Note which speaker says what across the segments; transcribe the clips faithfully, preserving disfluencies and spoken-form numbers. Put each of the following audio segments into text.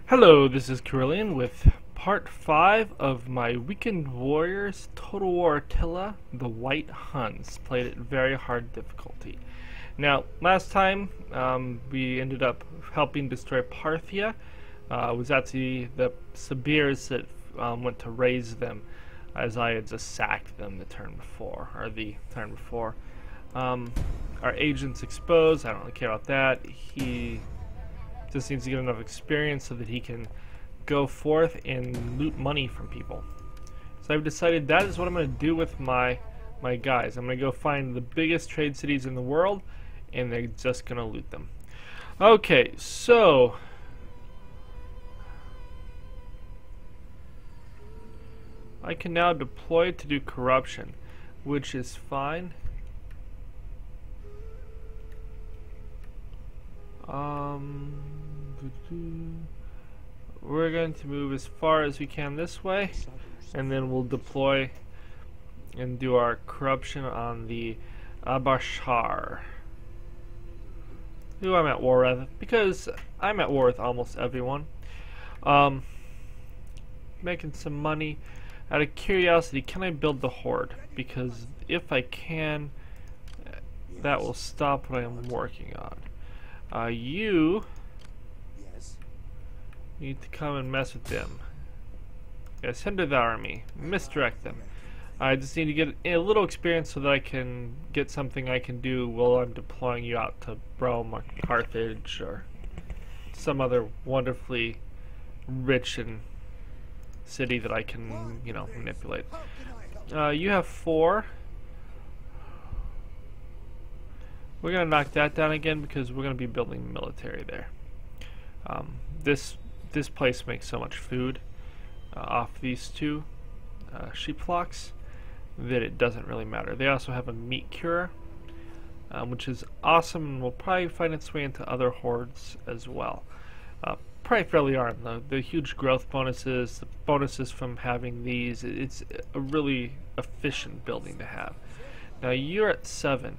Speaker 1: Hello, this is Carillion with part five of my Weekend Warriors Total War Attila, the White Huns. Played at very hard difficulty. Now, last time um, we ended up helping destroy Parthia. Uh, it was actually the Sabirs that um, went to raise them, as I had just sacked them the turn before, or the turn before. Um, our agent's exposed. I don't really care about that. He just needs to get enough experience so that he can go forth and loot money from people. So I've decided that is what I'm going to do with my my guys. I'm going to go find the biggest trade cities in the world, and they're just going to loot them. Okay, so I can now deploy to do corruption, which is fine. Um, we're going to move as far as we can this way, and then we'll deploy and do our corruption on the Abashar, who I'm at war with, because I'm at war with almost everyone. Um, making some money. Out of curiosity, can I build the horde? Because if I can, that will stop what I'm working on. Uh, you
Speaker 2: Yes.
Speaker 1: need to come and mess with them. Yes, hinder the army. Misdirect them. I just need to get a little experience so that I can get something I can do while I'm deploying you out to Rome or Carthage or some other wonderfully rich and city that I can, you know, manipulate. Uh, you have four. We're going to knock that down again because we're going to be building military there. Um, this this place makes so much food uh, off these two uh, sheep flocks that it doesn't really matter. They also have a meat cure, um, which is awesome, and will probably find its way into other hordes as well. Uh, probably fairly are. The, the huge growth bonuses, the bonuses from having these, it's a really efficient building to have. Now you're at seven.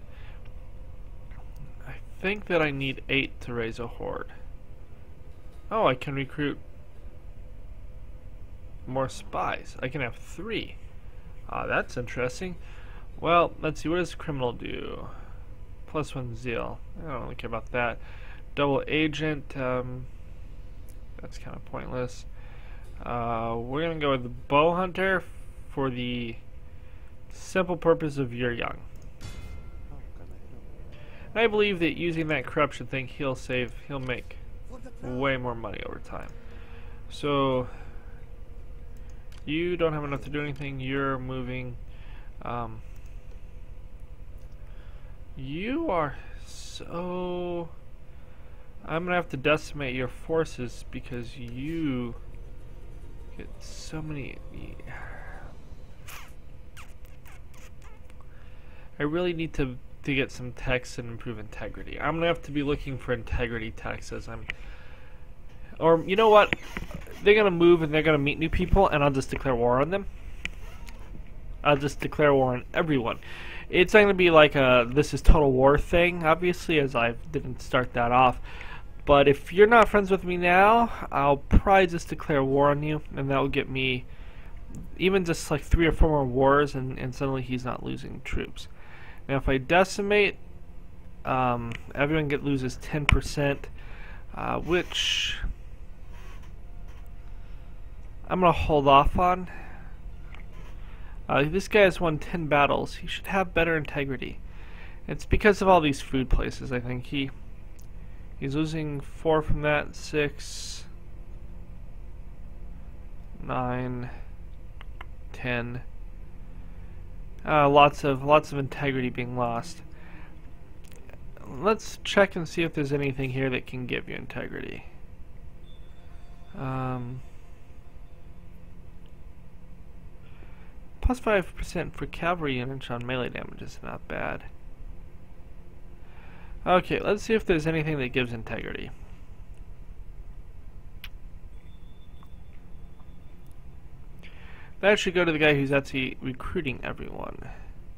Speaker 1: I think that I need eight to raise a horde. Oh, I can recruit more spies. I can have three. Ah, that's interesting. Well, let's see. What does criminal do? Plus one zeal. I don't really care about that. Double agent. Um, that's kind of pointless. Uh, we're gonna go with the bow hunter for the simple purpose of you're young. I believe that using that corruption thing, he'll save, he'll make way more money over time. So, you don't have enough to do anything, you're moving. Um, you are so... I'm going to have to decimate your forces because you get so many... I really need to to get some text and improve integrity. I'm gonna have to be looking for integrity texts as I'm, or you know what, they're gonna move and they're gonna meet new people and I'll just declare war on them. I'll just declare war on everyone. It's not gonna be like a this is total war thing, obviously, as I didn't start that off, but if you're not friends with me now, I'll probably just declare war on you, and that will get me even just like three or four more wars, and, and suddenly he's not losing troops. Now if I decimate, um, everyone get loses ten percent, uh, which I'm going to hold off on. Uh, this guy has won ten battles. He should have better integrity. It's because of all these food places, I think. He He's losing four from that, six, nine, ten. Uh, lots of lots of integrity being lost. Let's check and see if there's anything here that can give you integrity. Um, plus five percent for cavalry units on melee damage is not bad. Okay, let's see if there's anything that gives integrity. That should go to the guy who's actually recruiting everyone.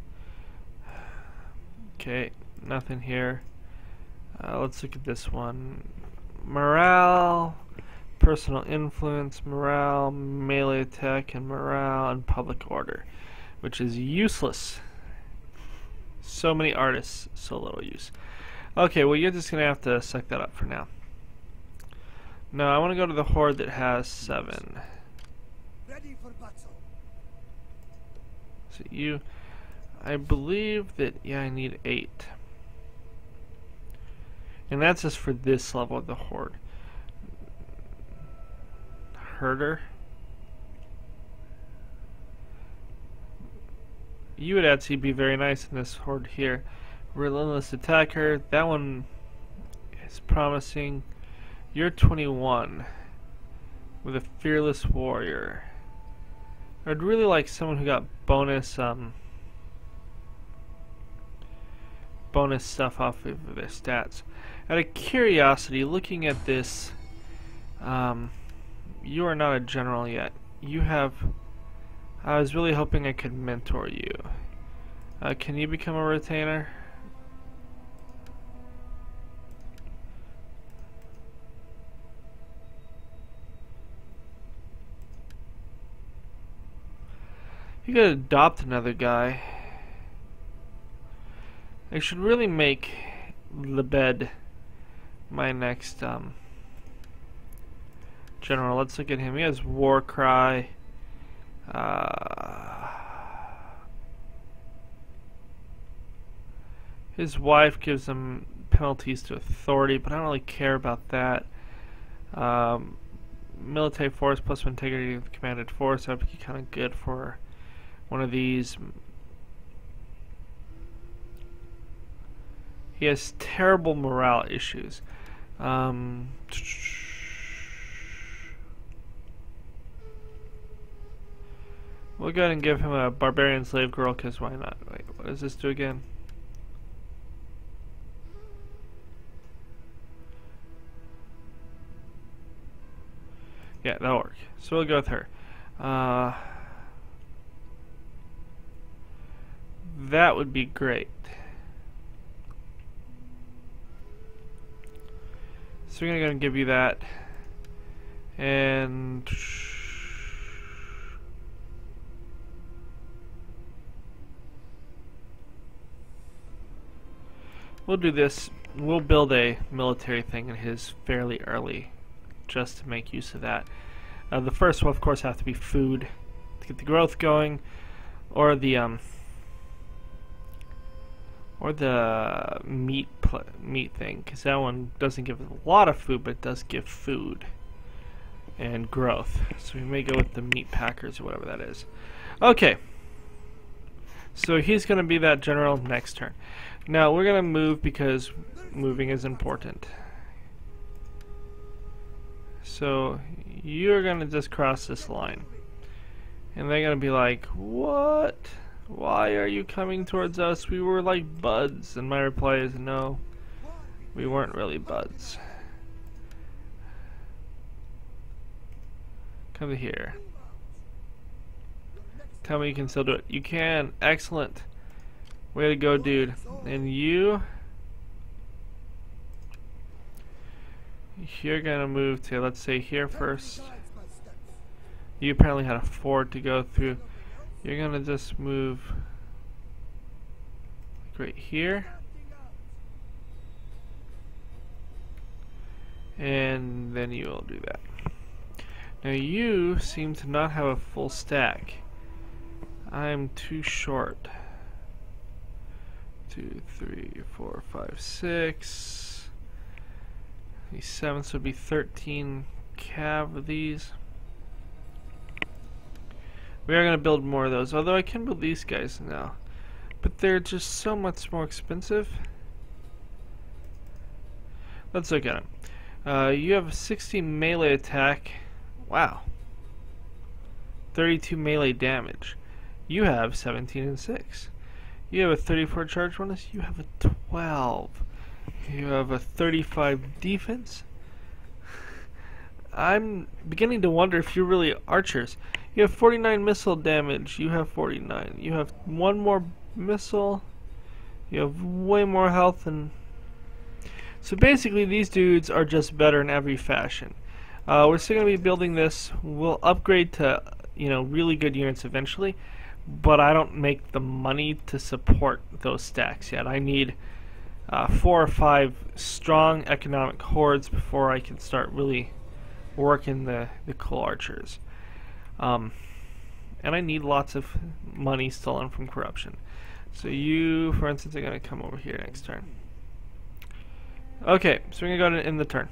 Speaker 1: Okay, nothing here. Uh, let's look at this one. Morale, personal influence, morale, melee attack, and morale, and public order, which is useless. So many artists, so little use. Okay, well you're just gonna have to suck that up for now. No, I want to go to the horde that has seven.
Speaker 2: Ready for battle.
Speaker 1: So you, I believe that, yeah, I need eight. And that's just for this level of the horde. Herder. You would actually be very nice in this horde here. Relentless attacker. That one is promising. You're twenty-one with a fearless warrior. I'd really like someone who got bonus um bonus stuff off of their stats. Out of curiosity, looking at this, um, you are not a general yet. You have. I was really hoping I could mentor you. Uh, can you become a retainer? You could adopt another guy. I should really make Lebed my next um, general. Let's look at him. He has War Cry. Uh, his wife gives him penalties to authority, but I don't really care about that. Um, military force plus integrity of the commanded force. That would be kind of good for one of these. He has terrible morale issues. Um, we'll go ahead and give him a barbarian slave girl, because why not? Wait, what does this do again? Yeah, that'll work. So we'll go with her. Uh, that would be great. So we're going to give you that. And we'll do this. We'll build a military thing in his fairly early, just to make use of that. Uh, the first will, of course, have to be food to get the growth going, or the um, or the meat pl meat thing, because that one doesn't give a lot of food, but it does give food and growth. So we may go with the meat packers or whatever that is. Okay. So he's going to be that general next turn. Now we're going to move because moving is important. So you're going to just cross this line. And they're going to be like, what? Why are you coming towards us? We were like buds. And my reply is, no, we weren't really buds. Come here. Tell me you can still do it. You can. Excellent. Way to go, dude. And you, you're gonna move to, let's say, here first. You apparently had a ford to go through. You're gonna just move right here. And then you will do that. Now you seem to not have a full stack. I'm too short. Two, three, four, five, six. These seven, so it'd be thirteen cav of these. We are going to build more of those, although I can build these guys now. But they're just so much more expensive. Let's look at them. Uh, you have a sixty melee attack. Wow. thirty-two melee damage. You have seventeen and six. You have a thirty-four charge bonus. You have a twelve. You have a thirty-five defense. I'm beginning to wonder if you're really archers. You have forty-nine missile damage. You have forty-nine. You have one more missile. You have way more health. And so basically these dudes are just better in every fashion. Uh, we're still going to be building this. We'll upgrade to, you know, really good units eventually, but I don't make the money to support those stacks yet. I need uh, four or five strong economic hordes before I can start really working the, the cool archers. Um, and I need lots of money stolen from corruption. So you, for instance, are going to come over here next turn. Okay, so we're going to go to end the turn.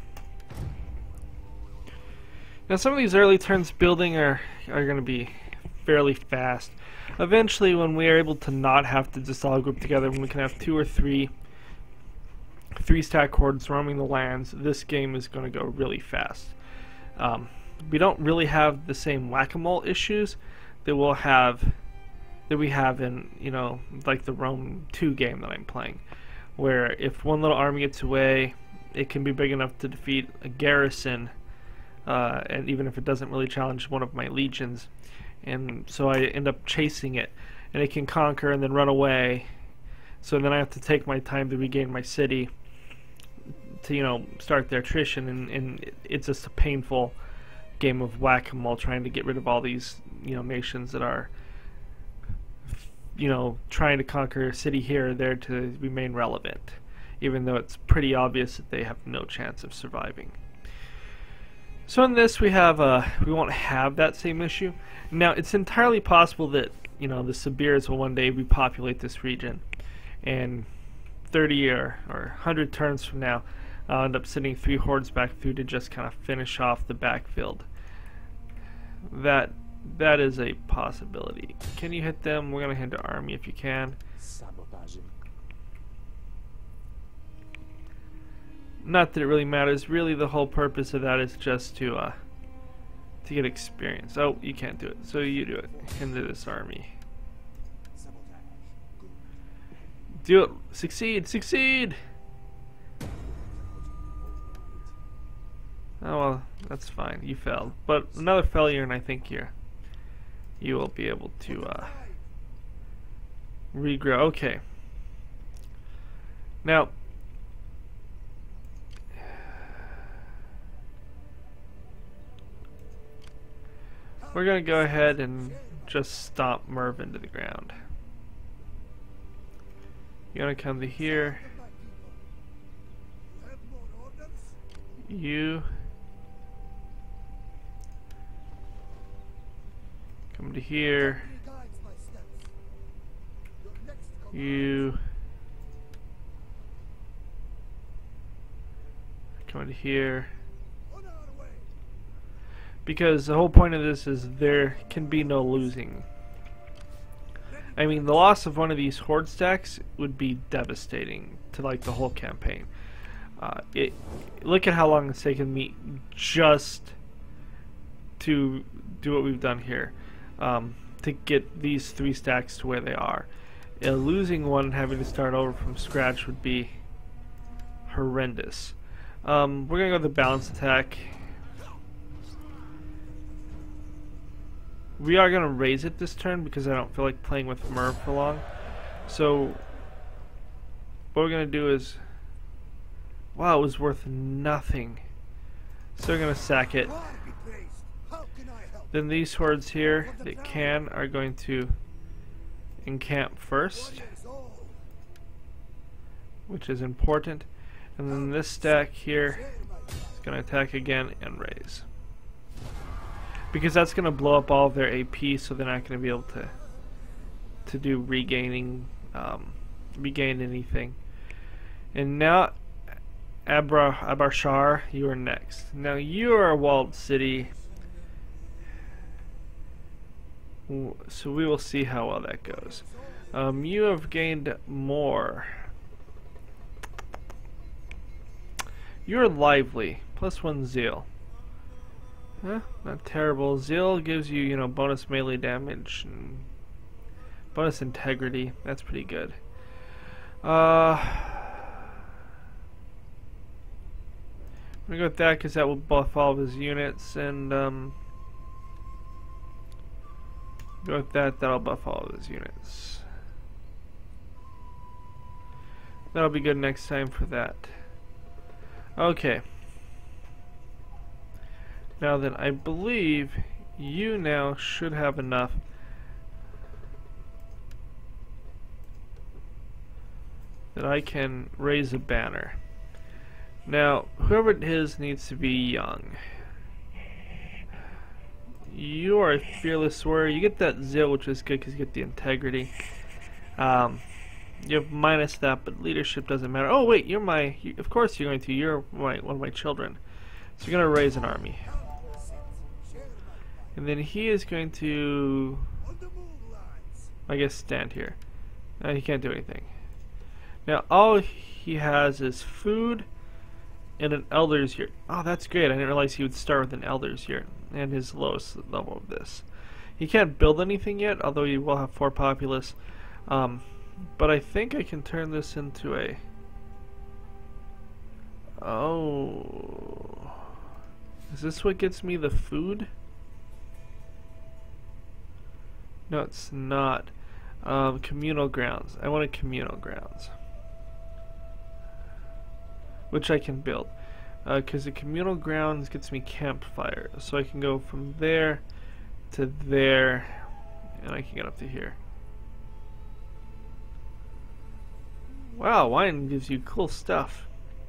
Speaker 1: Now some of these early turns building are, are going to be fairly fast. Eventually, when we are able to not have to just all group together, when we can have two or three three stack hordes roaming the lands, this game is going to go really fast. Um, we don't really have the same whack-a-mole issues that we'll have that we have in, you know, like the Rome two game that I'm playing, where if one little army gets away, it can be big enough to defeat a garrison. Uh, and even if it doesn't really challenge one of my legions, and so I end up chasing it, and it can conquer and then run away. So then I have to take my time to regain my city, to, you know, start their attrition, and, and it's just a painful game of whack-a-mole trying to get rid of all these, you know, nations that are, you know, trying to conquer a city here or there to remain relevant, even though it's pretty obvious that they have no chance of surviving. So in this we have uh, we won't have that same issue. Now it's entirely possible that, you know, the Sibirs will one day repopulate this region, and thirty or, or one hundred turns from now I'll end up sending three hordes back through to just kind of finish off the backfield. That that is a possibility. Can you hit them? We're gonna head to army if you can.
Speaker 3: Sabotaging.
Speaker 1: Not that it really matters. Really, the whole purpose of that is just to uh, to get experience. Oh, you can't do it, so you do it. Into this army. Do it. Succeed. Succeed. Oh well, that's fine. You failed, but another failure, and I think you're you will be able to uh, regrow. Okay. Now. We're going to go ahead and just stomp Merv into the ground. You're going to come to here. You. Come to here. You. Come to here. Because the whole point of this is there can be no losing. I mean, the loss of one of these horde stacks would be devastating to like the whole campaign. Uh, it look at how long it's taken me just to do what we've done here, um, to get these three stacks to where they are. Uh, losing one and having to start over from scratch would be horrendous. Um, we're gonna go with the balanced attack. We are going to raise it this turn because I don't feel like playing with Merv for long. So what we're going to do is, wow, it was worth nothing. So we're going to sack it. Then these hordes here that can are going to encamp first, which is important. And then this stack here is going to attack again and raise. Because that's going to blow up all of their A P, so they're not going to be able to to do regaining, um, regain anything. And now, Abra Abarshar, you are next. Now you are a walled city, so we will see how well that goes. Um, you have gained more. You're lively, plus one zeal. Huh, not terrible. Zeal gives you, you know, bonus melee damage and bonus integrity. That's pretty good. Uh, I'm gonna go with that because that will buff all of his units, and um, go with that. That'll buff all of his units. That'll be good next time for that. Okay.
Speaker 3: Now then, I believe you now should have enough that I can raise a banner. Now, whoever it is needs to be young. You are a fearless warrior. You get that zeal, which is good because you get the integrity. Um, you have minus that, but leadership doesn't matter. Oh wait, you're my. You, of course you're going to. You're my one of my children. So you're going to raise an army, and then he is going to, I guess, stand here. Uh, he can't do anything. Now all he has is food and an elders here. Oh, that's great. I didn't realize he would start with an elders here and his lowest level of this. He can't build anything yet, although he will have four populace. Um, but I think I can turn this into a... Oh... Is this what gets me the food? No, it's not. Um, communal grounds. I wanted communal grounds, which I can build, because uh, the communal grounds gets me campfire, so I can go from there to there, and I can get up to here. Wow, wine gives you cool stuff.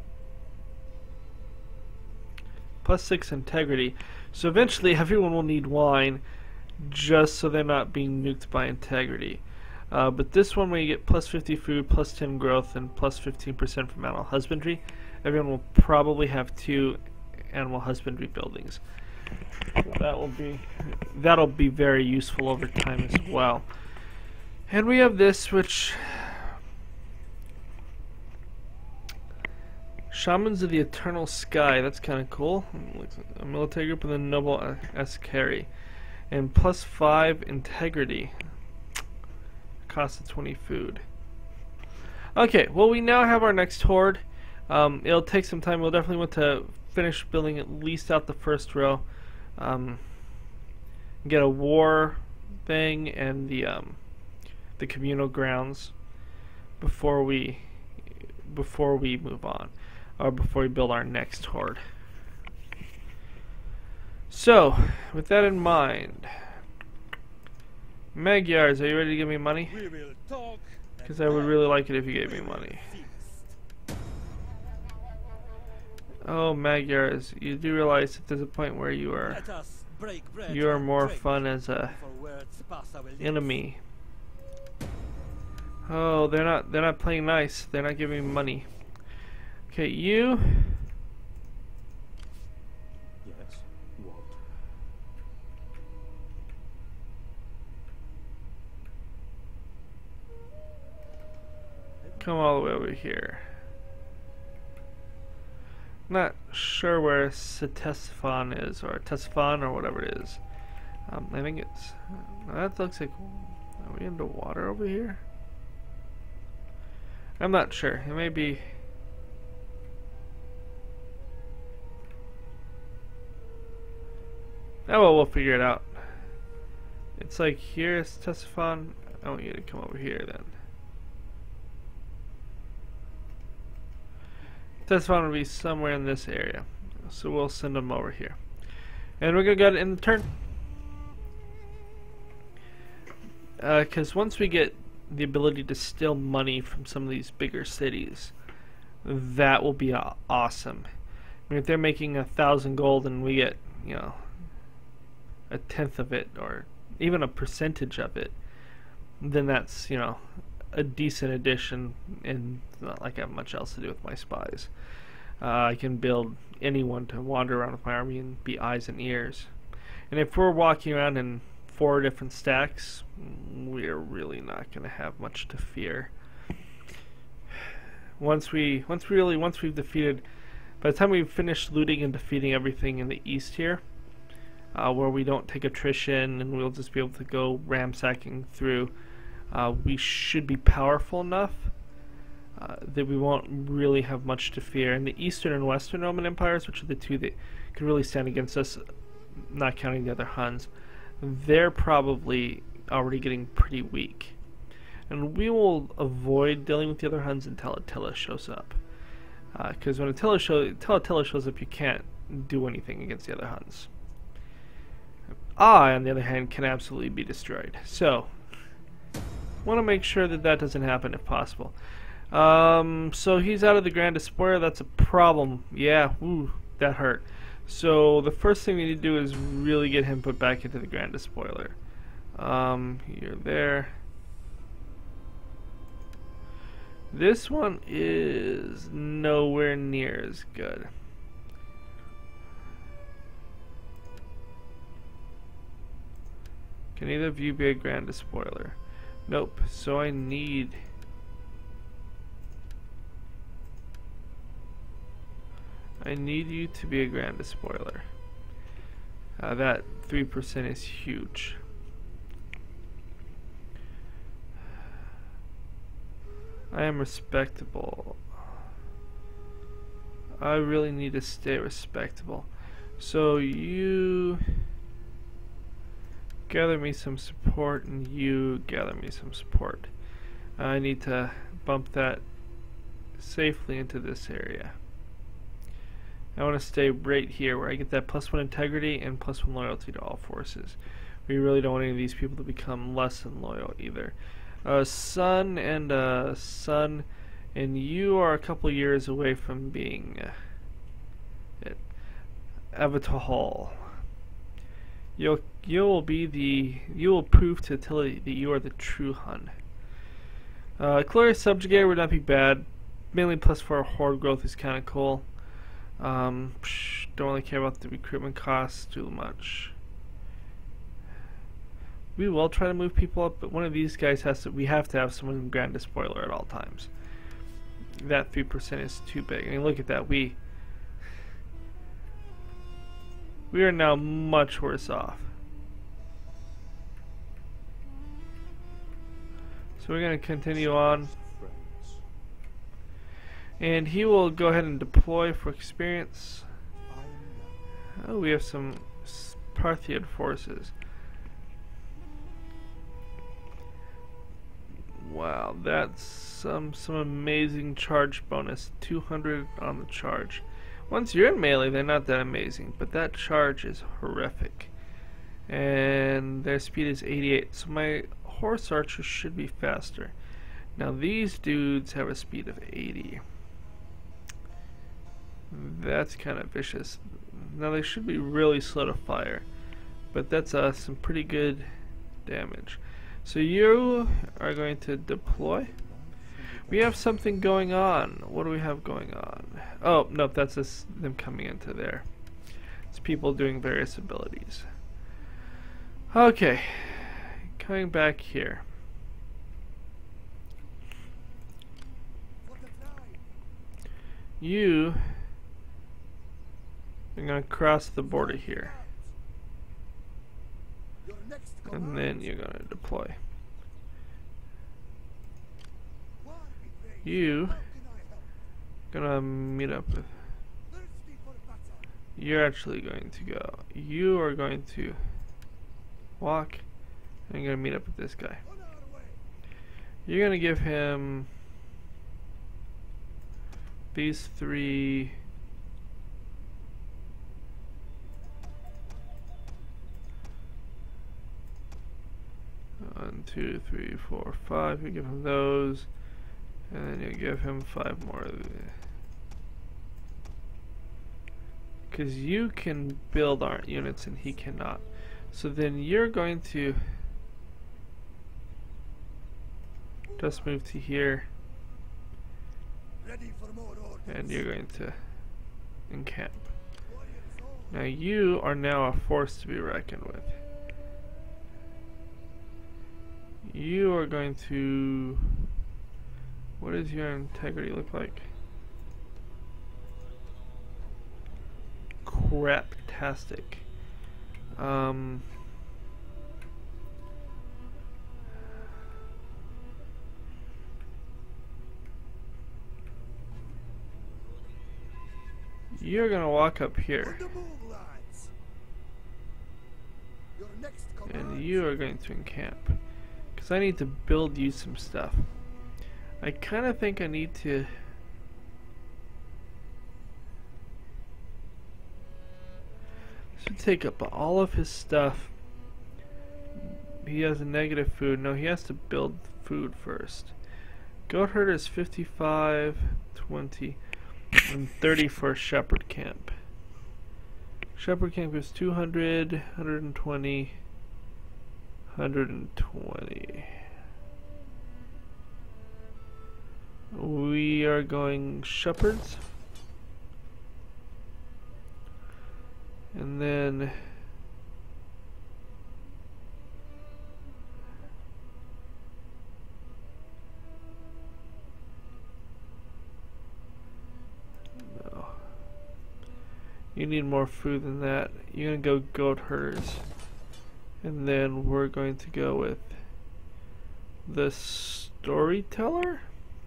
Speaker 3: Plus six integrity, so eventually everyone will need wine, just so they're not being nuked by integrity. Uh, but this one, where you get plus fifty food, plus ten growth, and plus fifteen percent from animal husbandry, everyone will probably have two animal husbandry buildings. That will be that'll be very useful over time as well. And we have this, which Shamans of the Eternal Sky. That's kind of cool. A military group with a noble S carry, and plus five integrity. Cost of twenty food. Okay, well, we now have our next horde. Um, it'll take some time. We'll definitely want to finish building at least out the first row. Um, get a war thing and the um, the communal grounds before we before we move on, or before we build our next horde. So, with that in mind, Magyars, are you ready to give me money? Because I would really like it if you gave me money. Oh, Magyars, you do realize that there's a point where you are you are more fun as a enemy. Oh, they're not they're not playing nice. They're not giving me money. Okay, you.
Speaker 2: Yes. What?
Speaker 3: Come all the way over here. Not sure where Ctesiphon is, or Ctesiphon, or whatever it is. Um, I think it's... That looks like... Are we underwater over here? I'm not sure. It may be... Oh well, we'll figure it out. It's like here's Ctesiphon. I want you to come over here then. Ctesiphon will be somewhere in this area, so we'll send them over here. And we're gonna go to end the turn. Because uh, once we get the ability to steal money from some of these bigger cities, that will be uh, awesome. I mean, if they're making a thousand gold and we get, you know, a tenth of it, or even a percentage of it, then that's, you know, a decent addition, and it's not like I have much else to do with my spies. Uh, I can build anyone to wander around with my army and be eyes and ears. And if we're walking around in four different stacks, we're really not going to have much to fear. Once we, once we really, once we've defeated, by the time we've finished looting and defeating everything in the east here, uh, where we don't take attrition and we'll just be able to go ramsacking through, uh, we should be powerful enough uh, that we won't really have much to fear. And the Eastern and Western Roman Empires, which are the two that could really stand against us, not counting the other Huns, they're probably already getting pretty weak. And we will avoid dealing with the other Huns until Attila shows up. Because uh, when Attila, show, until Attila shows up, you can't do anything against the other Huns. I, on the other hand, can absolutely be destroyed. So, want to make sure that that doesn't happen if possible. Um, so he's out of the Grand Despoiler. That's a problem. Yeah, ooh, that hurt. So the first thing we need to do is really get him put back into the Grand Despoiler. Um, you're there. This one is nowhere near as good. Can either of you be a Grand Despoiler? Nope. So I need... I need you to be a Grand Despoiler. Uh, that three percent is huge. I am respectable. I really need to stay respectable. So you gather me some support, and you gather me some support. I need to bump that safely into this area. I want to stay right here where I get that plus one integrity and plus one loyalty to all forces. We really don't want any of these people to become less than loyal either. Uh, son and uh, son, and you are a couple years away from being uh, at Avatar Hall. You'll you will be the you will prove to Attila that you are the true Hun. Uh, Glorious Subjugator would not be bad. Mainly plus four horde growth is kind of cool. Um, psh, don't really care about the recruitment costs too much. We will try to move people up, but one of these guys has to. We have to have someone in Grand Despoiler at all times. That three percent is too big. I mean, look at that. We we are now much worse off. So we're going to continue on. And he will go ahead and deploy for experience. Oh, we have some Parthian forces. Wow, that's some some amazing charge bonus. two hundred on the charge. Once you're in melee, they're not that amazing, but that charge is horrific. And their speed is eighty-eight, so my horse archers should be faster. Now these dudes have a speed of eighty. That's kind of vicious. Now they should be really slow to fire, but that's uh, some pretty good damage. So you are going to deploy. We have something going on. What do we have going on? Oh, nope, that's just them coming into there. It's people doing various abilities. Okay, coming back here. You are going to cross the border here. And then you're going to deploy. You gonna meet up with. You're actually going to go. You are going to walk and you're gonna meet up with this guy. You're gonna give him these three. One, two, three, four, five. You give him those, and then you give him five more of the. Because you can build art units and he cannot. So then you're going to just move to here, and you're going to encamp. Now you are now a force to be reckoned with. You are going to. What does your integrity look like? Craptastic. Um. You're gonna walk up here. And you are going to encamp. Because I need to build you some stuff. I kind of think I need to should take up all of his stuff he has a negative food. No, he has to build food first. Goat herd is fifty-five, twenty, and thirty for shepherd camp. Shepherd camp is two hundred, one hundred twenty, one hundred twenty. We are going shepherds. And then no. You need more food than that. You're gonna go goat herders. And then we're going to go with the storyteller.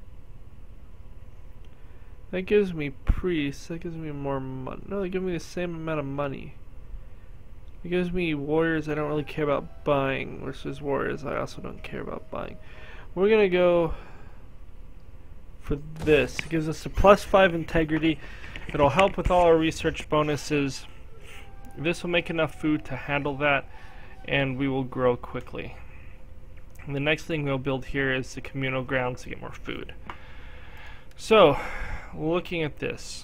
Speaker 3: That gives me priests, that gives me more money. No, they give me the same amount of money. It gives me warriors I don't really care about buying versus warriors I also don't care about buying. We're gonna go for this. It gives us a plus five integrity. It'll help with all our research bonuses. This will make enough food to handle that, and we will grow quickly. And the next thing we'll build here is the communal grounds to get more food. So, looking at this,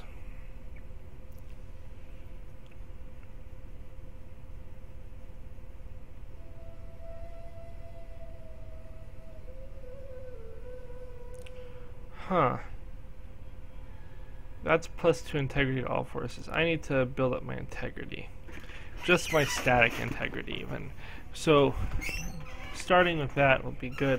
Speaker 3: huh, that's plus two integrity to all forces. I need to build up my integrity, just my static integrity even. So starting with that will be good.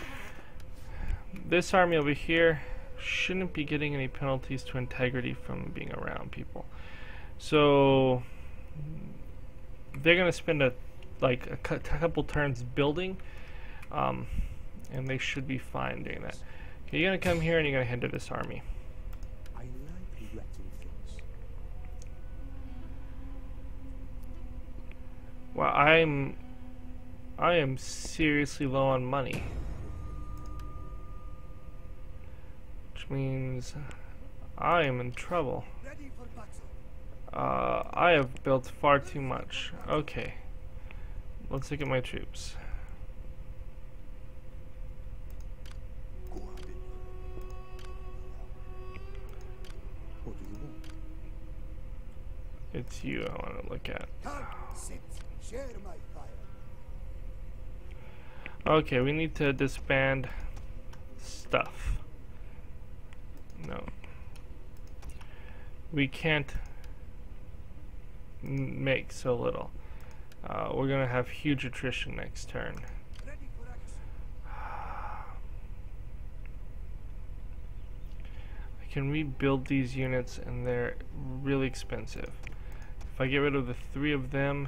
Speaker 3: This army over here shouldn't be getting any penalties to integrity from being around people. So they're gonna spend a like a cu couple turns building, um, and they should be fine doing that. Okay, you're gonna come here and you're gonna head to this army.
Speaker 2: I like regretting things.
Speaker 1: Well, I'm I am seriously low on money. Which means I am in trouble. Uh, I have built far too much. Okay. Let's look at my troops.
Speaker 2: What do you want?
Speaker 1: It's you I want to look at. Okay, we need to disband stuff. No. We can't m make so little. Uh, we're gonna have huge attrition next turn. I can rebuild these units and they're really expensive. If I get rid of the three of them,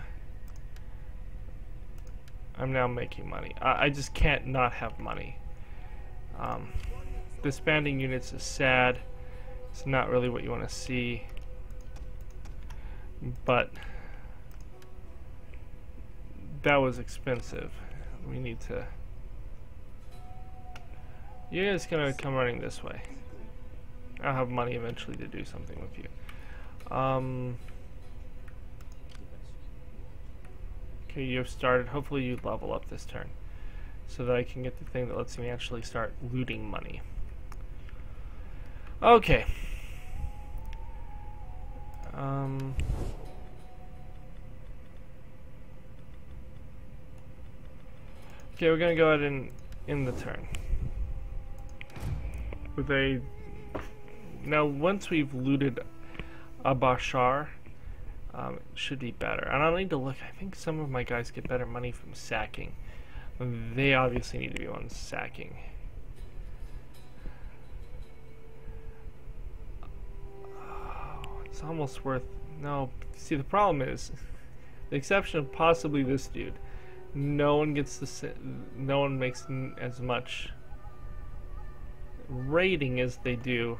Speaker 1: I'm now making money. I, I just can't not have money. Um, disbanding units is sad. It's not really what you want to see. But that was expensive. We need to... You guys gonna come running this way. I'll have money eventually to do something with you. Um, okay, you've started. Hopefully you level up this turn so that I can get the thing that lets me actually start looting money. Okay. Um... Okay, we're gonna go ahead and end the turn with a. Now, once we've looted a Bashar, um, it should be better. And I need to look. I think some of my guys get better money from sacking. They obviously need to be on sacking. Oh, it's almost worth. No, see, the problem is, the exception of possibly this dude. No one gets the no one makes n as much rating as they do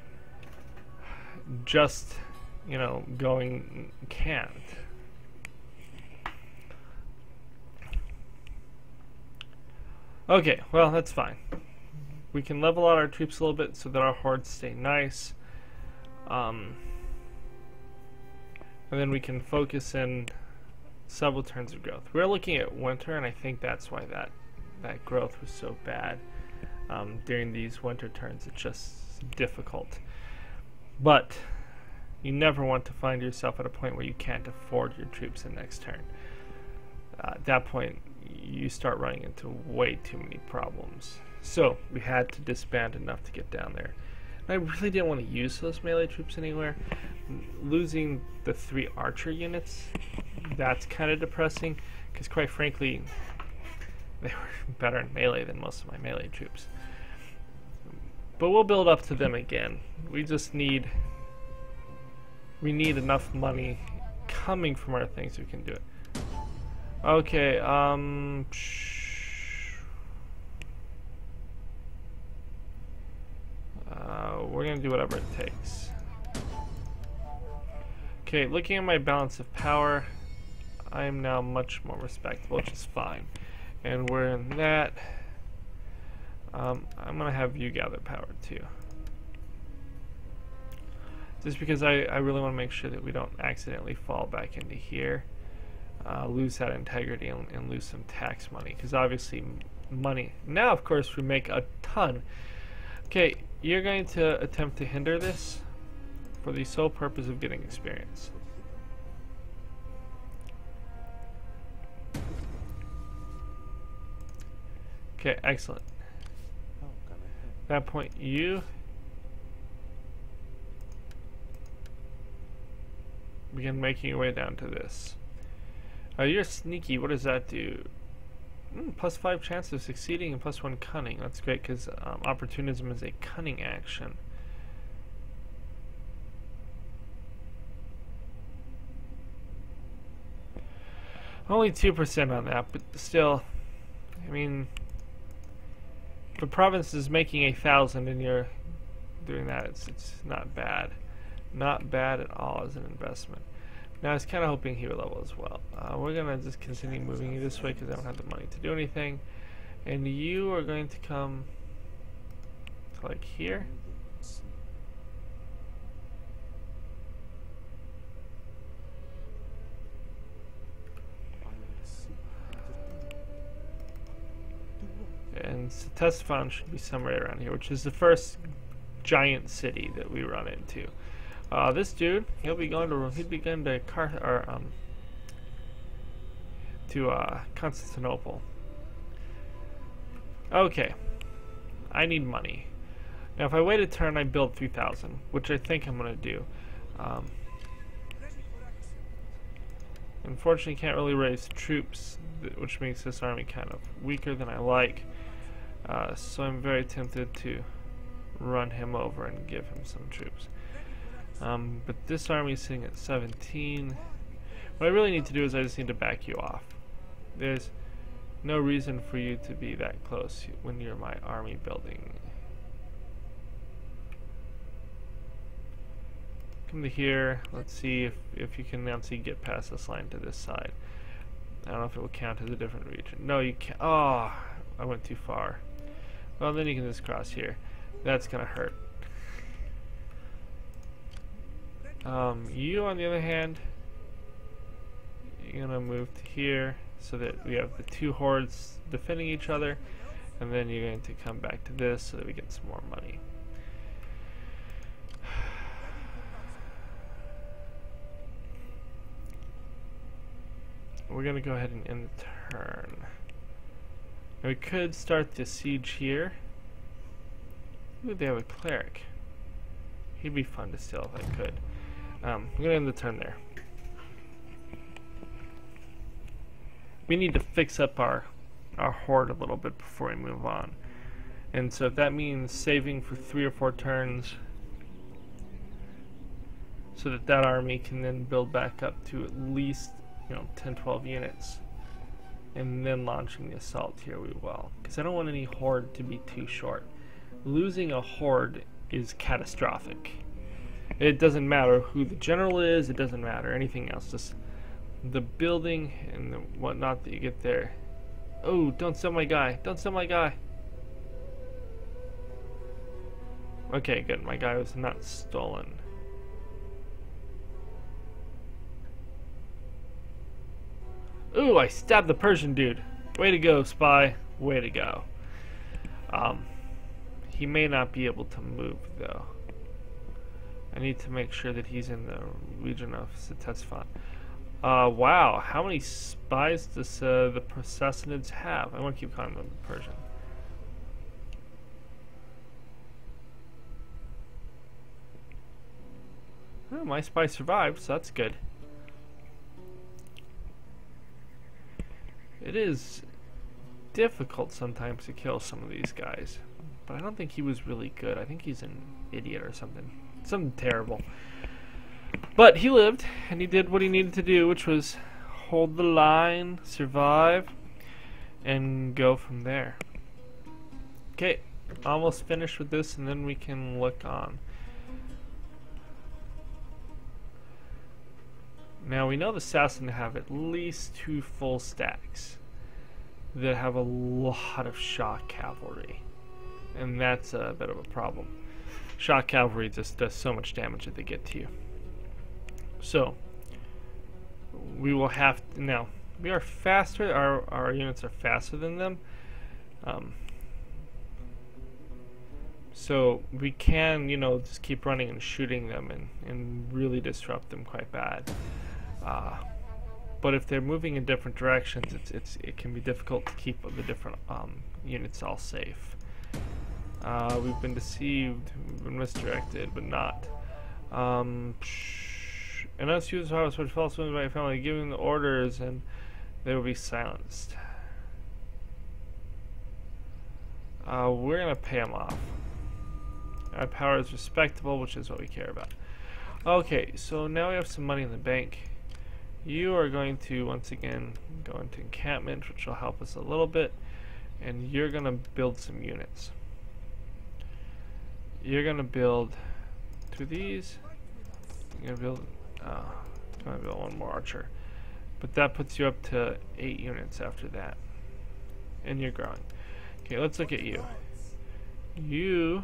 Speaker 1: just, you know, going can't. Okay, well, that's fine. We can level out our troops a little bit so that our hordes stay nice. Um, and then we can focus in several turns of growth. We're looking at winter, and I think that's why that that growth was so bad. Um, during these winter turns, it's just difficult. But you never want to find yourself at a point where you can't afford your troops the next turn. Uh, at that point, you start running into way too many problems. So we had to disband enough to get down there. And I really didn't want to use those melee troops anywhere. Losing the three archer units, that's kind of depressing, because quite frankly, they were better in melee than most of my melee troops. But we'll build up to them again. We just need we need enough money coming from our things so we can do it. Okay, um uh, we're gonna do whatever it takes. Okay, looking at my balance of power, I am now much more respectable, which is fine. And we're in that. Um, I'm gonna have you gather power too. Just because I, I really want to make sure that we don't accidentally fall back into here, uh, lose that integrity and, and lose some tax money. Because obviously money, now of course we make a ton. Okay, you're going to attempt to hinder this for the sole purpose of getting experience. Okay, excellent.
Speaker 2: How can I help?
Speaker 1: At that point, you begin making your way down to this. Uh, you're sneaky. What does that do? Mm, plus five chance of succeeding and plus one cunning. That's great because um, opportunism is a cunning action. Only two percent on that, but still, I mean, the province is making a thousand and you're doing that. It's, it's not bad. Not bad at all as an investment. Now I was kind of hoping he would level as well. Uh, we're going to just continue moving you this way because I don't have the money to do anything. And you are going to come to like here. And Ctesiphon should be somewhere around here, which is the first giant city that we run into. Uh, this dude, he'll be going to he'd be going to Car or um to uh, Constantinople. Okay, I need money. Now, if I wait a turn, I build three thousand, which I think I'm gonna do. Um, unfortunately, can't really raise troops, which makes this army kind of weaker than I like. Uh, so I'm very tempted to run him over and give him some troops. Um, but this army is sitting at seventeen. What I really need to do is I just need to back you off. There's no reason for you to be that close when you're my army building. Come to here. Let's see if, if you can now see get past this line to this side. I don't know if it will count as a different region. No, you can't. Oh, I went too far. Well, then you can just cross here. That's gonna hurt. Um, you, on the other hand, you're gonna move to here so that we have the two hordes defending each other, and then you're going to come back to this so that we get some more money. We're gonna go ahead and end the turn. Now we could start the siege here. Ooh, they have a cleric. He'd be fun to steal if I could. Um, I'm gonna end the turn there. We need to fix up our our horde a little bit before we move on. And so if that means saving for three or four turns so that that army can then build back up to at least, you know, ten, twelve units, and then launching the assault here, we will. Because I don't want any horde to be too short. Losing a horde is catastrophic. It doesn't matter who the general is, it doesn't matter anything else, just the building and the whatnot that you get there. Oh, don't sell my guy, don't sell my guy. Okay, good, my guy was not stolen. Ooh, I stabbed the Persian dude. Way to go, spy. Way to go. Um, he may not be able to move, though. I need to make sure that he's in the region of Ctesiphon. Uh, wow, how many spies does uh, the Sassanids have? I want to keep calling them Persian. Oh, my spy survived, so that's good. It is difficult sometimes to kill some of these guys, but I don't think he was really good. I think he's an idiot or something. Something terrible. But he lived, and he did what he needed to do, which was hold the line, survive, and go from there. Okay, almost finished with this, and then we can look on. Now we know the Sassan have at least two full stacks that have a lot of shock cavalry, and that's a bit of a problem. Shock cavalry just does so much damage that they get to you. So we will have to, now we are faster. Our our units are faster than them. Um, so we can, you know, just keep running and shooting them and and really disrupt them quite bad. Uh, but if they're moving in different directions, it's it's it can be difficult to keep the different um, units all safe. Uh, we've been deceived, we've been misdirected, but not. Um, and us use how such false women by family, giving the orders, and they will be silenced. Uh, we're gonna pay them off. Our power is respectable, which is what we care about. Okay, so now we have some money in the bank. You are going to once again go into encampment, which will help us a little bit, and you're gonna build some units. You're gonna build two of these. You're gonna build. Uh, I'm gonna build one more archer, but that puts you up to eight units after that, and you're growing. Okay, let's look at you. You.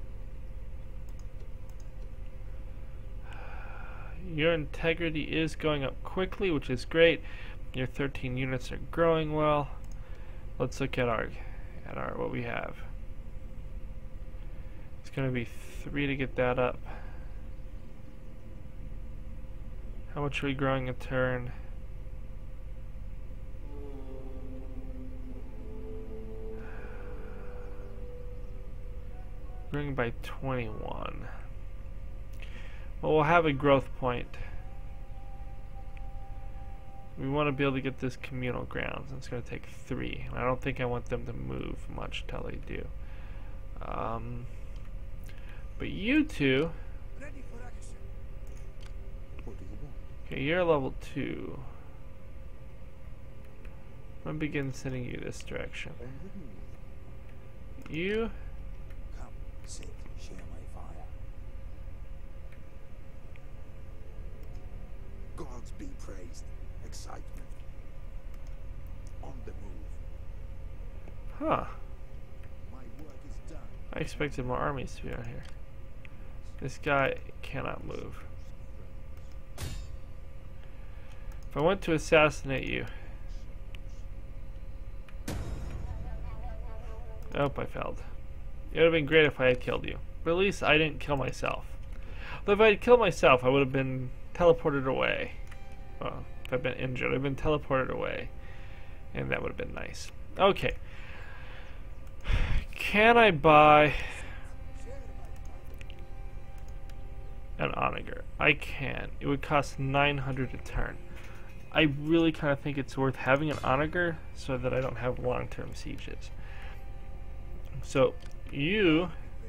Speaker 1: Your integrity is going up quickly, which is great. Your thirteen units are growing well. Let's look at our, at our what we have. It's going to be three to get that up. How much are we growing a turn? Growing by twenty-one. Well, we'll have a growth point. We want to be able to get this communal grounds. It's going to take three. I don't think I want them to move much till they do. Um, but you two. Okay, you're level two. I'm going to begin sending you this direction. You.
Speaker 2: Come, sit, share my fire. Gods be praised. Excitement. On the move.
Speaker 1: Huh.
Speaker 2: My work is done.
Speaker 1: I expected more armies to be out here. This guy cannot move. If I went to assassinate you. Nope, I failed. It would have been great if I had killed you. But at least I didn't kill myself. But if I had killed myself, I would have been teleported away. Well, if I'd been injured, I'd have been teleported away. And that would have been nice. Okay. Can I buy an onager? I can. It would cost nine hundred a turn. I really kind of think it's worth having an onager so that I don't have long-term sieges. So, you...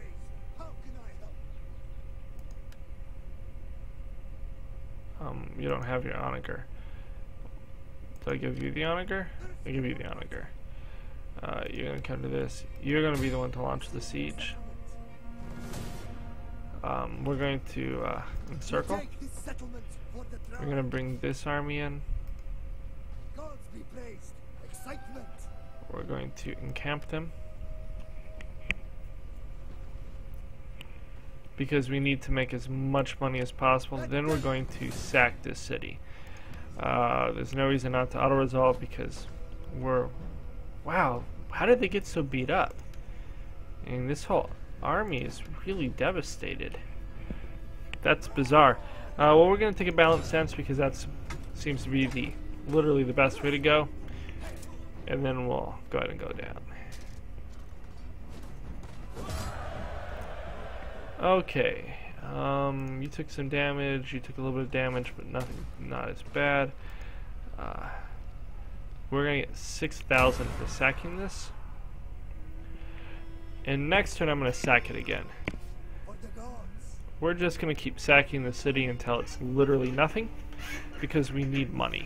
Speaker 1: Um, you don't have your onager. Do I give you the onager? I give you the onager. Uh, you're gonna come to this. You're gonna be the one to launch the siege. Um, we're going to uh, encircle. We're gonna bring this army in. We're going to encamp them. Because we need to make as much money as possible. Then we're going to sack this city. Uh, there's no reason not to auto-resolve because we're... Wow, how did they get so beat up? I mean, this whole army is really devastated. That's bizarre. Uh, well, we're going to take a balanced stance because that seems to be the literally the best way to go. And then we'll go ahead and go down. Okay. Um, you took some damage. You took a little bit of damage, but nothing, not as bad. Uh, we're going to get six thousand for sacking this. And next turn, I'm going to sack it again. We're just going to keep sacking the city until it's literally nothing, because we need money.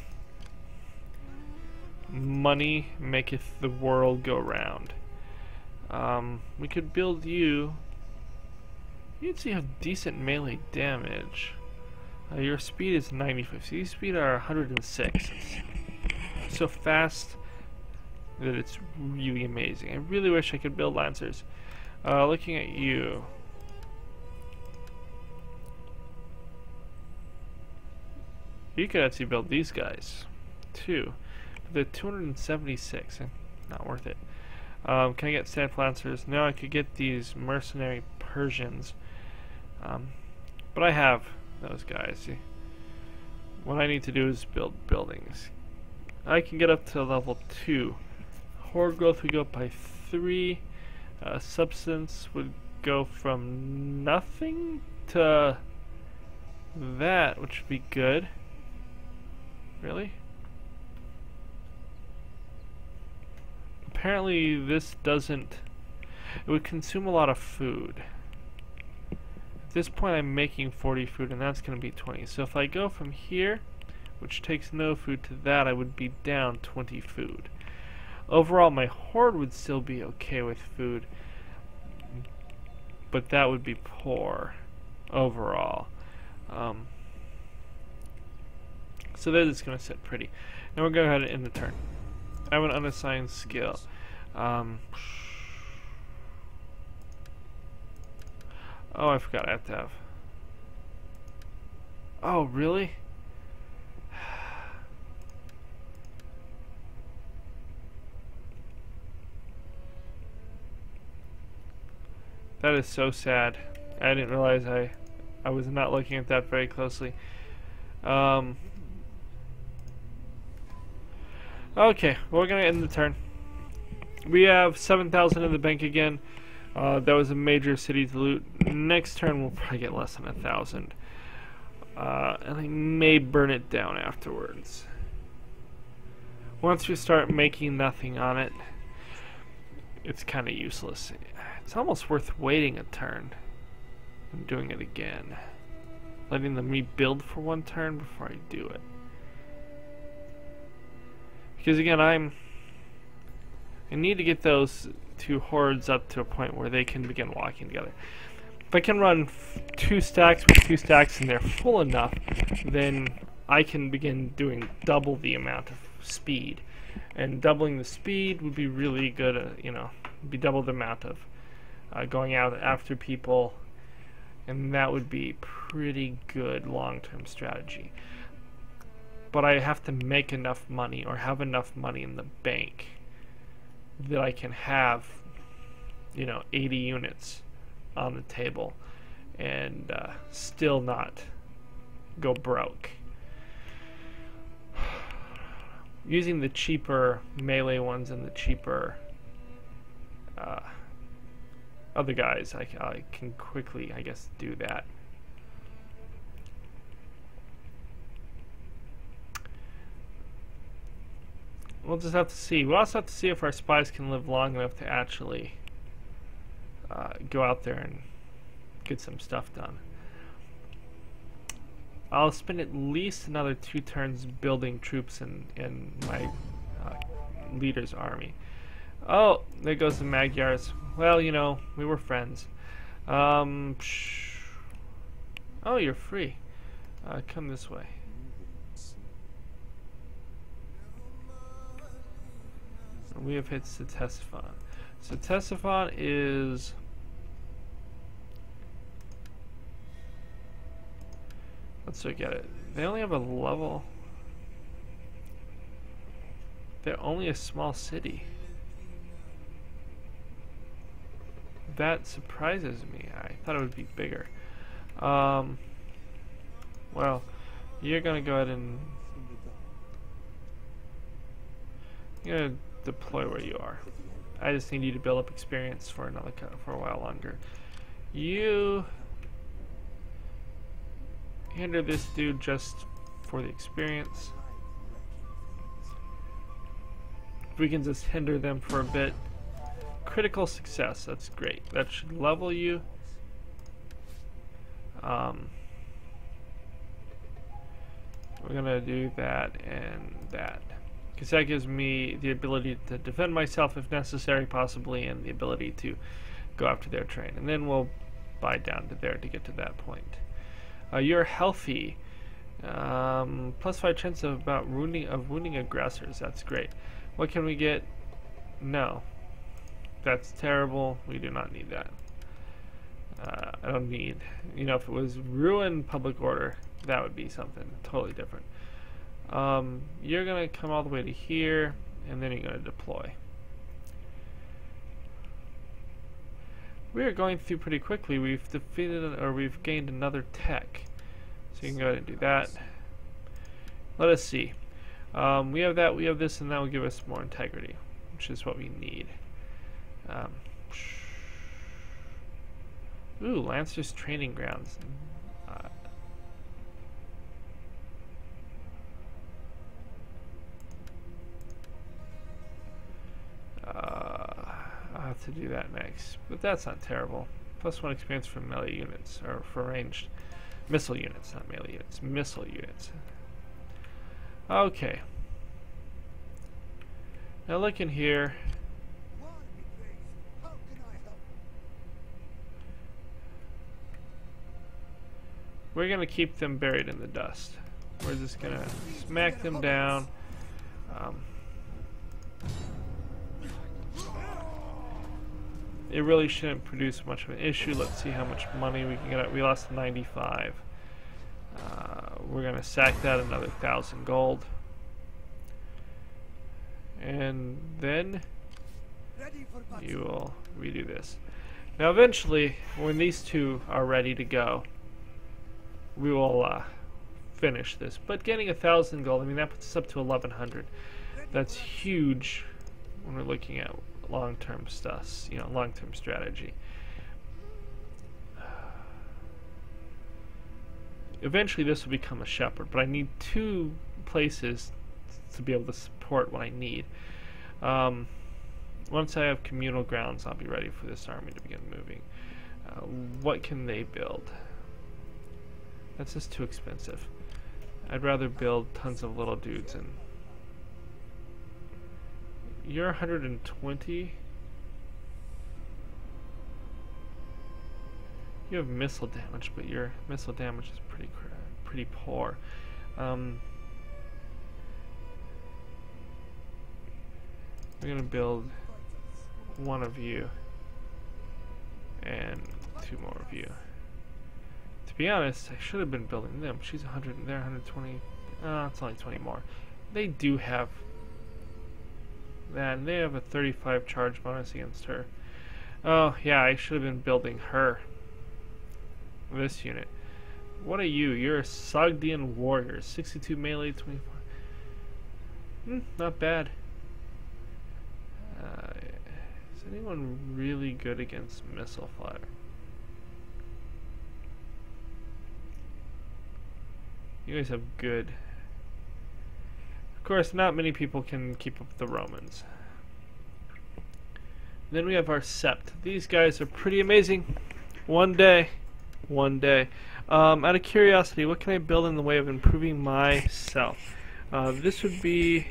Speaker 1: Money maketh the world go round. Um, we could build you. You'd see how decent melee damage. Uh, your speed is ninety-five. So your speed are one hundred six. It's so fast that it's really amazing. I really wish I could build lancers. Uh, looking at you. You could actually build these guys, too. But they're two hundred seventy-six, and not worth it. Um, can I get staff lancers? No, I could get these mercenary Persians. Um, but I have those guys. See? What I need to do is build buildings. I can get up to level two. Horde growth would go up by three. Uh, substance would go from nothing to that, which would be good. Really? Apparently this doesn't... It would consume a lot of food. At this point I'm making forty food and that's going to be twenty. So if I go from here, which takes no food, to that, I would be down twenty food. Overall my horde would still be okay with food, but that would be poor overall. Um, So that is going to sit pretty. Now we're going to go ahead and end the turn. I have an unassigned skill. Um, oh, I forgot I have to have. Oh, really? That is so sad. I didn't realize I, I was not looking at that very closely. Um... Okay, well, we're gonna end the turn. We have seven thousand in the bank again. Uh, that was a major city to loot. Next turn we'll probably get less than a thousand. Uh, and I may burn it down afterwards. Once we start making nothing on it, it's kind of useless. It's almost worth waiting a turn and doing it again. Letting them rebuild for one turn before I do it. Because again, I'm I need to get those two hordes up to a point where they can begin walking together. If I can run f two stacks with two stacks and they're full enough, then I can begin doing double the amount of speed. And doubling the speed would be really good, uh, you know, be double the amount of uh, going out after people, and that would be pretty good long-term strategy. But I have to make enough money or have enough money in the bank that I can have, you know, eighty units on the table and uh, still not go broke. Using the cheaper melee ones and the cheaper uh, other guys, I, I can quickly, I guess, do that. We'll just have to see. We'll also have to see if our spies can live long enough to actually uh, go out there and get some stuff done. I'll spend at least another two turns building troops in, in my uh, leader's army. Oh, there goes the Magyars. Well, you know, we were friends. Um, psh. Oh, you're free. Uh, come this way. We have hit Ctesiphon. Ctesiphon is... Let's look at it. They only have a level...
Speaker 3: They're only a small city. That surprises me. I thought it would be bigger. Um, well, you're gonna go ahead and you're gonna deploy where you are. I just need you to build up experience for another for a while longer. You hinder this dude just for the experience. If we can just hinder them for a bit. Critical success, that's great. That should level you. Um, we're gonna do that and that. Because that gives me the ability to defend myself if necessary, possibly, and the ability to go after their train. And then we'll buy down to there to get to that point. Uh, you're healthy. Um, plus five chance of about wounding of wounding aggressors. That's great. What can we get? No. That's terrible. We do not need that. Uh, I don't need. You know, if it was ruin public order, that would be something totally different. Um, you're gonna come all the way to here, and then you're gonna deploy. We are going through pretty quickly. We've defeated, or we've gained another tech. So you can go ahead and do that. Let us see. Um, we have that, we have this, and that will give us more integrity, which is what we need. Um, ooh, Lancers Training Grounds. Uh, uh, I'll have to do that next, but that's not terrible. Plus one experience for melee units, or for ranged missile units, not melee units, missile units. Okay. Now look in here. We're gonna keep them buried in the dust. We're just gonna smack them down. Um, it really shouldn't produce much of an issue. Let's see how much money we can get. We lost ninety-five. Uh, we're gonna sack that another thousand gold, and then you will redo this. Now, eventually, when these two are ready to go, we will uh, finish this. But getting a thousand gold, I mean, that puts us up to eleven hundred. That's huge when we're looking at long-term stuff, you know, long-term strategy. Eventually, this will become a shepherd, but I need two places to be able to support what I need. Um, once I have communal grounds, I'll be ready for this army to begin moving. Uh, what can they build? That's just too expensive. I'd rather build tons of little dudes. And you're one hundred twenty. You have missile damage, but your missile damage is pretty pretty poor. Um, we're gonna build one of you and two more of you. To be honest, I should have been building them. She's one hundred and they're one hundred twenty. Uh, it's only twenty more. They do have that, and they have a thirty-five charge bonus against her. Oh, yeah, I should have been building her. This unit. What are you? You're a Sogdian warrior. sixty-two melee, twenty-four. Hmm, not bad. Uh, is anyone really good against missile fire? You guys have good. Of course, not many people can keep up with the Romans. Then we have our Sept. These guys are pretty amazing. One day. One day. Um, out of curiosity, what can I build in the way of improving myself? Uh, this would be...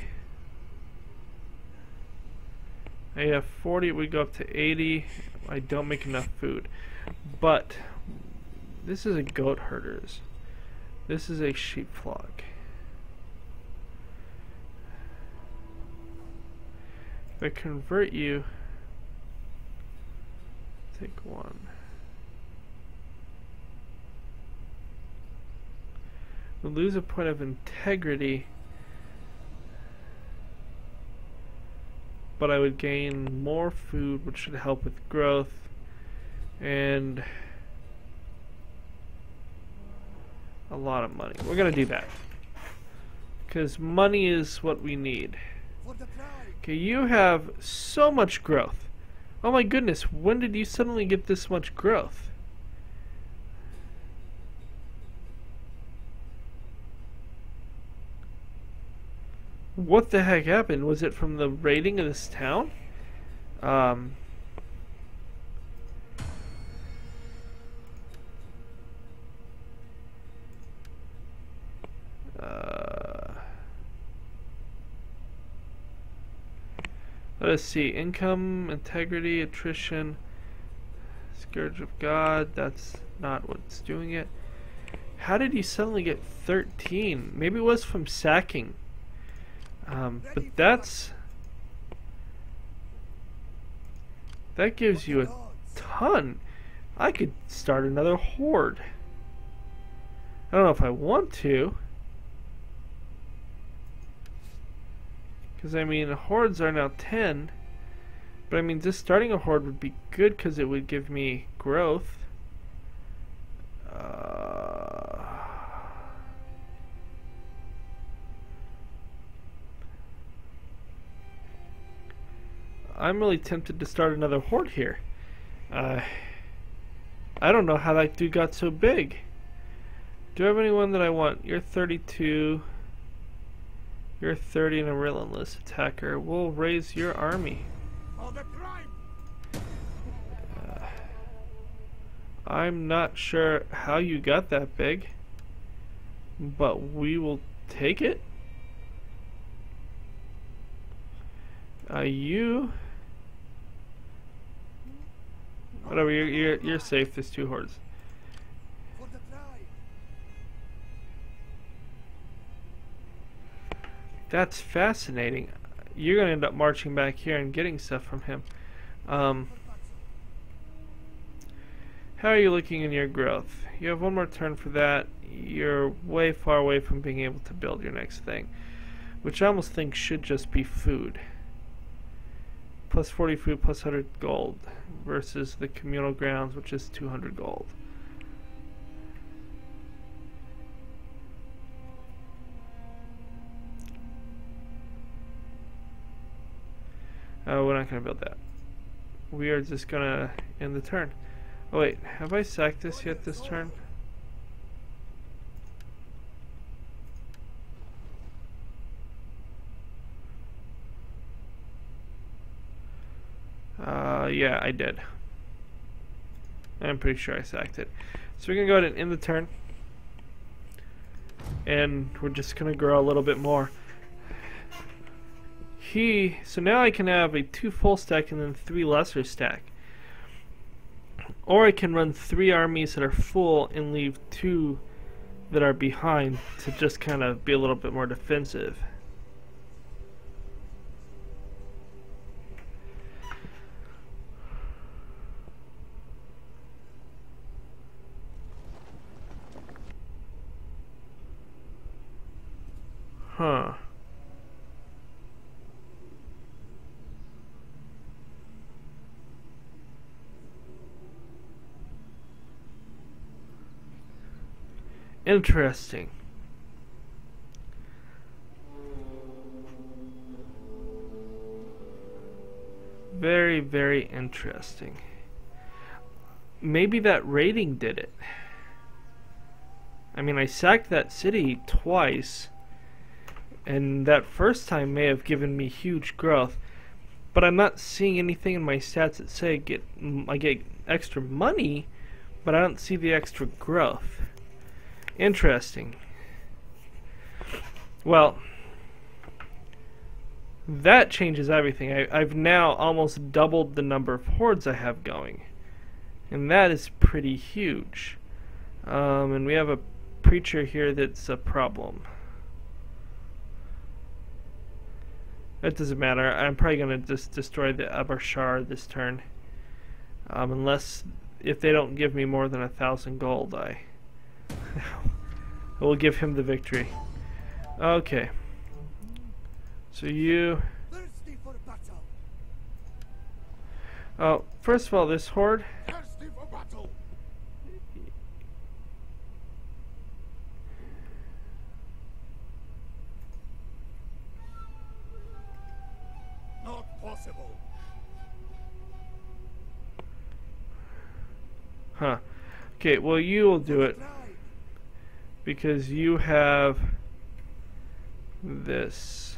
Speaker 3: I have forty, we go up to eighty. I don't make enough food. But, this is a goat herders. This is a sheep flock. If I convert you, take one. We lose a point of integrity. but I would gain more food, which should help with growth, and a lot of money. We're gonna do that because money is what we need. Okay, you have so much growth. Oh my goodness, when did you suddenly get this much growth? What the heck happened? Was it from the raiding of this town? Um... Uh, let us see. Income, integrity, attrition, Scourge of God. That's not what's doing it. How did you suddenly get thirteen? Maybe it was from sacking. Um, but that's... That gives you a ton. I could start another horde. I don't know if I want to. Because, I mean, hordes are now ten. But, I mean, just starting a horde would be good because it would give me growth. Uh, I'm really tempted to start another horde here. Uh, I don't know how that dude got so big. Do I have anyone that I want? You're thirty-two. You're thirty and a relentless attacker. We'll raise your army. Uh, I'm not sure how you got that big, but we will take it. Uh, you... Whatever, you're, you're, you're safe. There's two hordes. That's fascinating. You're going to end up marching back here and getting stuff from him. Um, how are you looking in your growth? You have one more turn for that. You're way far away from being able to build your next thing, which I almost think should just be food. Plus forty food, plus one hundred gold, versus the communal grounds, which is two hundred gold. Oh, we're not going to build that. We are just going to end the turn. Oh wait, have I sacked this yet this turn? Uh, yeah, I did. I'm pretty sure I sacked it. So we're going to go ahead and end the turn. And we're just going to grow a little bit more. He, so now I can have a two full stack and then three lesser stack. Or I can run three armies that are full and leave two that are behind to just kind of be a little bit more defensive. Huh. Interesting. Very, very interesting. Maybe that raiding did it. I mean, I sacked that city twice, and that first time may have given me huge growth, but I'm not seeing anything in my stats that say get I get extra money, but I don't see the extra growth. Interesting. Well, that changes everything. I, I've now almost doubled the number of hordes I have going, and that is pretty huge. Um, and we have a preacher here that's a problem. That doesn't matter. I'm probably going to just destroy the Abarshar this turn. Um, unless, if they don't give me more than a thousand gold, I will give him the victory. Okay. So you... Oh, first of all, this horde.
Speaker 2: Thirsty for battle. Not possible.
Speaker 3: Huh. Okay, well, you will do it. Because you have this.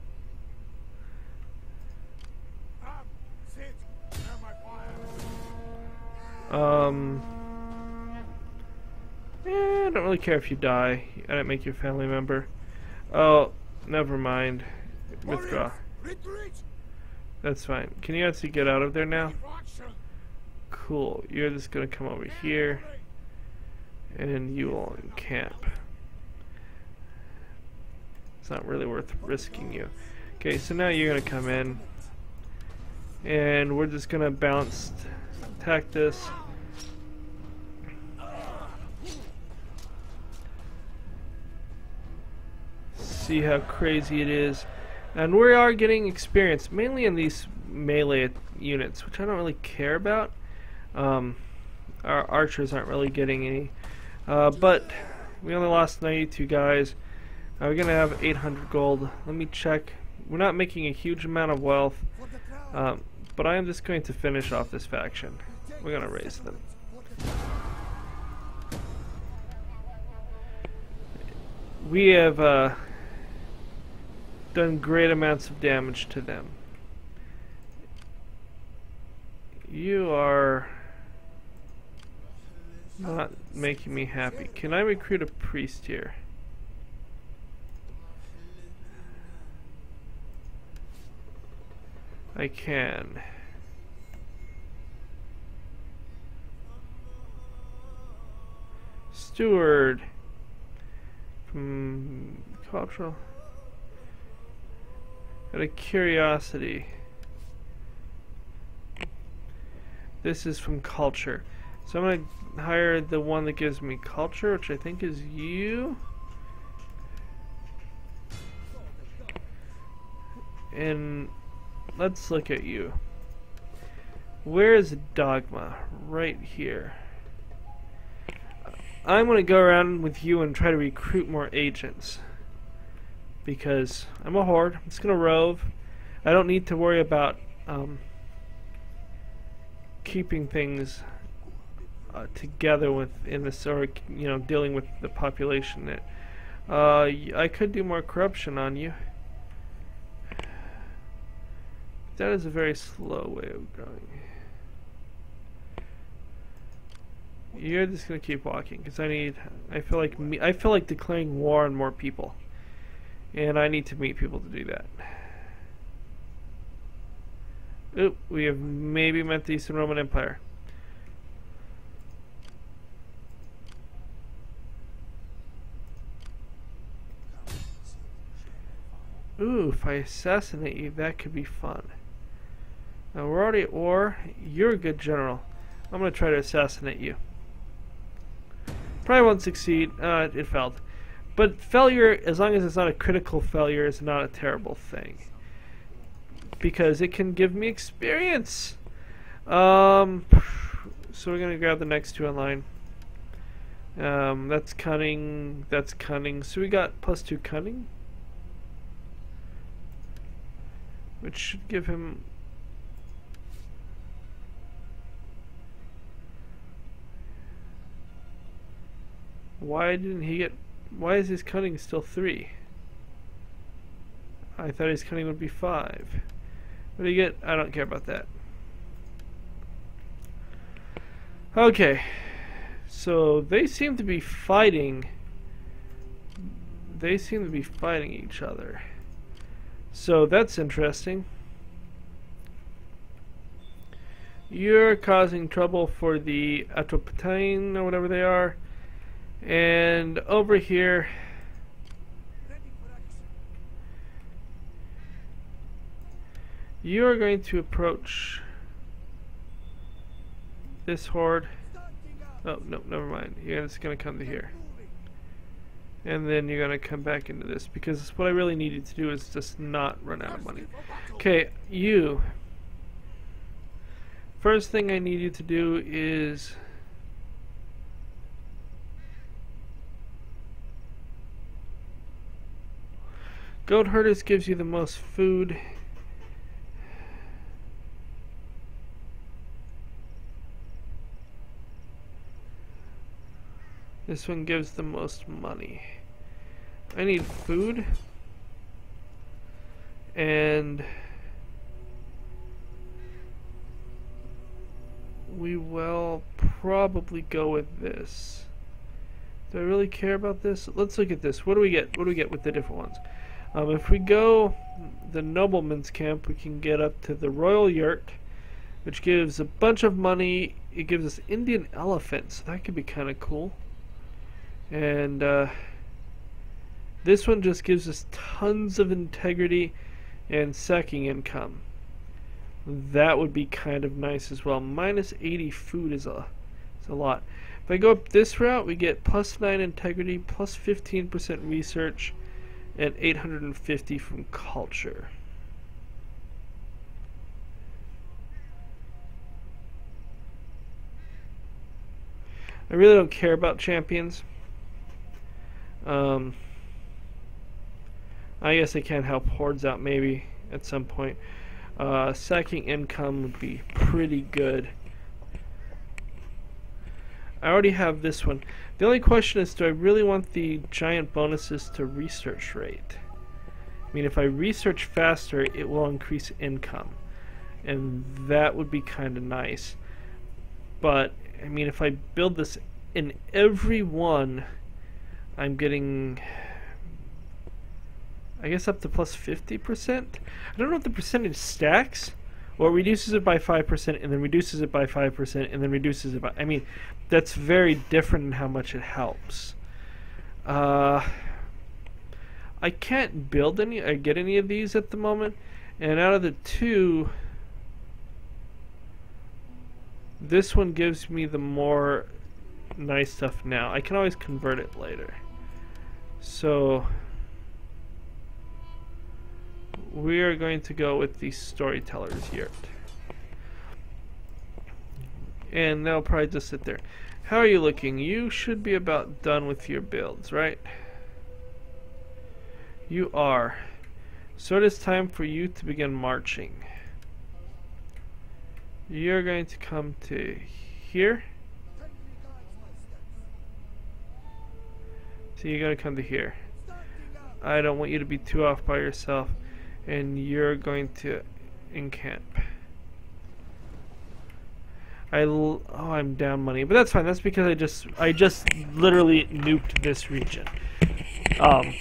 Speaker 2: Come, sit, share my fire.
Speaker 3: Um. Eh, I don't really care if you die. I didn't make you a family member. Oh, never mind. Withdraw.
Speaker 2: Retreat.
Speaker 3: That's fine. Can you actually get out of there now?
Speaker 2: For action.
Speaker 3: Cool. You're just gonna come over here, and you will encamp. It's not really worth risking you. Okay, so now you're gonna come in, and we're just gonna bounce, attack this. See how crazy it is. And we are getting experience, mainly in these melee units, which I don't really care about. Um, our archers aren't really getting any. Uh, but we only lost ninety-two guys. Uh, we're going to have eight hundred gold. Let me check. We're not making a huge amount of wealth. Um, but I am just going to finish off this faction. We're going to raise them. We have uh, done great amounts of damage to them. You are not making me happy. Can I recruit a priest here? I can. Steward from cultural. Out of curiosity. This is from culture. So I'm going to hire the one that gives me culture, which I think is you. And let's look at you. Where is Dogma? Right here. I'm going to go around with you and try to recruit more agents. Because I'm a horde. I'm just going to rove. I don't need to worry about um, keeping things uh, together within this, or you know, dealing with the population. That uh, I could do more corruption on you. That is a very slow way of going. You're just gonna keep walking because I need. I feel like me. I feel like declaring war on more people, and I need to meet people to do that. Oop, we have maybe met the Eastern Roman Empire. Ooh, if I assassinate you, that could be fun. Now we're already at war. You're a good general. I'm gonna try to assassinate you. Probably won't succeed. Uh, it failed. But failure, as long as it's not a critical failure, is not a terrible thing. Because it can give me experience. Um, so we're gonna grab the next two online. Um, that's cunning. That's cunning. So we got plus two cunning, which should give him. Why didn't he get? Why is his cunning still three? I thought his cunning would be five. What do you get? I don't care about that. Okay, so they seem to be fighting. They seem to be fighting each other. So that's interesting. You're causing trouble for the Atropatine or whatever they are. And over here, you are going to approach this horde. Oh, no, never mind. You're just going to come to here. And then you're going to come back into this, because what I really needed to do is just not run out of money. Okay, you. first thing I need you to do is Goat Herders gives you the most food. This one gives the most money. I need food. And we will probably go with this. Do I really care about this? Let's look at this. What do we get? What do we get with the different ones? Um, if we go the nobleman's camp, we can get up to the royal yurt, which gives a bunch of money. It gives us Indian elephants. So that could be kind of cool. And uh, this one just gives us tons of integrity and sacking income. That would be kind of nice as well. Minus eighty food is a, is a lot. If I go up this route, we get plus nine integrity, plus fifteen percent research, and eight hundred fifty from culture. I really don't care about champions. Um, I guess I can help hordes out maybe at some point. Uh, sacking income would be pretty good. I already have this one. The only question is, do I really want the giant bonuses to research rate? I mean, if I research faster, it will increase income. And that would be kind of nice. But, I mean, if I build this in every one, I'm getting, I guess, up to plus fifty percent. I don't know if the percentage stacks, or reduces it by five percent, and then reduces it by five percent, and then reduces it by, I mean, that's very different in how much it helps. Uh, I can't build any, or get any of these at the moment, and out of the two, this one gives me the more nice stuff now. I can always convert it later. So we are going to go with the storyteller's yurt. And they'll probably just sit there. How are you looking? You should be about done with your builds, right? You are. So it is time for you to begin marching. You're going to come to here. So you're going to come to here. I don't want you to be too off by yourself. And you're going to encamp. I l oh, I'm down money, but that's fine. That's because I just I just literally nuked this region. Um,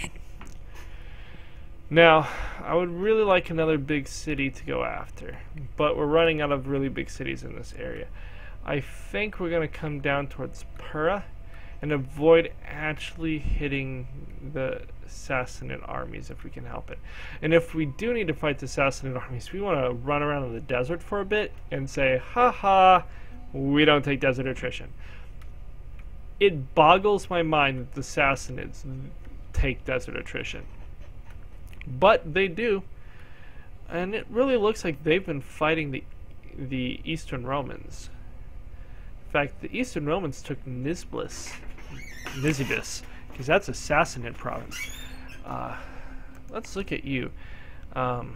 Speaker 3: now, I would really like another big city to go after, but we're running out of really big cities in this area. I think we're going to come down towards Pura and avoid actually hitting the Sassanid armies if we can help it. And if we do need to fight the Sassanid armies, we want to run around in the desert for a bit and say, haha, we don't take desert attrition. It boggles my mind that the Sassanids take desert attrition. But they do. And it really looks like they've been fighting the the Eastern Romans. In fact, the Eastern Romans took Nisibis, Nisibis, because that's a Sassanid province. Uh, let's look at you. Um,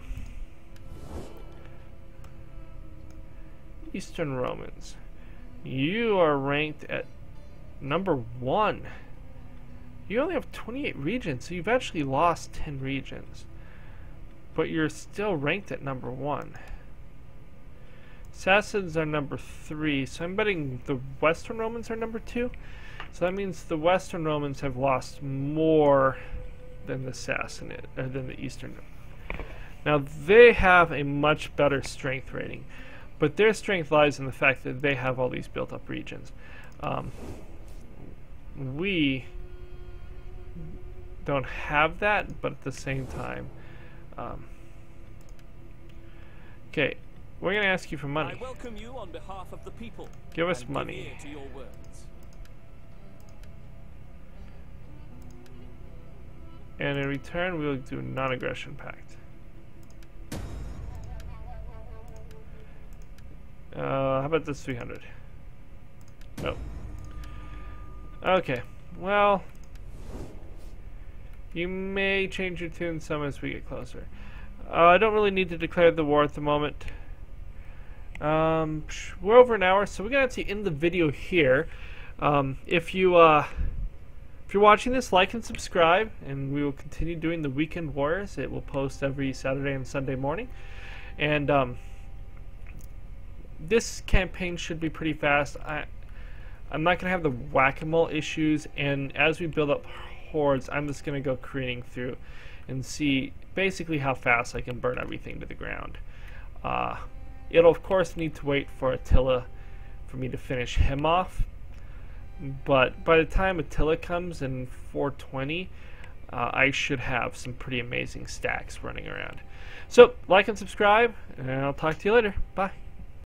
Speaker 3: Eastern Romans. You are ranked at number one. You only have twenty-eight regions, so you've actually lost ten regions. But you're still ranked at number one. Sassanids are number three, so I'm betting the Western Romans are number two. So that means the Western Romans have lost more than the Sassanid, or than the Eastern. Now they have a much better strength rating, but their strength lies in the fact that they have all these built-up regions. Um, we don't have that, but at the same time, um, okay, we're going to ask you for money.
Speaker 4: I welcome you on behalf of the people.
Speaker 3: Give us
Speaker 4: and
Speaker 3: money.
Speaker 4: give ear to your words.
Speaker 3: And in return, we'll do a non-aggression pact. Uh, how
Speaker 1: about this three hundred? Oh. Okay. Well, you may change your tune some as we get closer. Uh, I don't really need to declare the war at the moment. Um, we're over an hour, so we're gonna have to end the video here. Um, if you uh, if you're watching this, like and subscribe, and we will continue doing the Weekend Warriors. It will post every Saturday and Sunday morning, and um, this campaign should be pretty fast. I I'm not gonna have the whack-a-mole issues, and as we build up hordes, I'm just gonna go careening through and see basically how fast I can burn everything to the ground. Uh, It'll of course need to wait for Attila for me to finish him off, but by the time Attila comes in four twenty, uh, I should have some pretty amazing stacks running around. So like and subscribe, and I'll talk to you later. Bye.